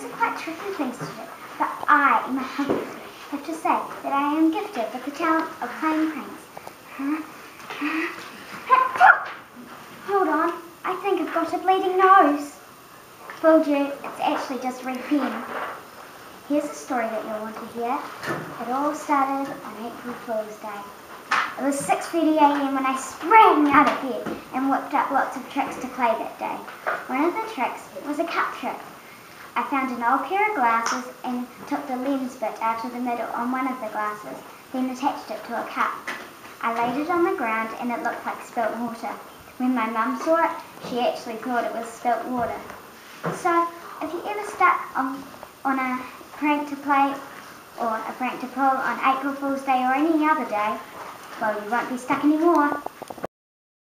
are quite tricky things to do, but I have to say that I am gifted with the talent of playing pranks. Hold on, I think I've got a bleeding nose. Fooled you, it's actually just red pen. Here's a story that you'll want to hear. It all started on April Fool's Day. It was 6:30 a.m. when I sprang out of bed and whipped up lots of tricks to play that day. One of the tricks was a cup trick. I found an old pair of glasses and took the lens bit out of the middle on one of the glasses, then attached it to a cup. I laid it on the ground and it looked like spilt water. When my mum saw it, she actually thought it was spilt water. So, if you ever stuck on a prank to play or a prank to pull on April Fool's Day or any other day, well, you won't be stuck anymore.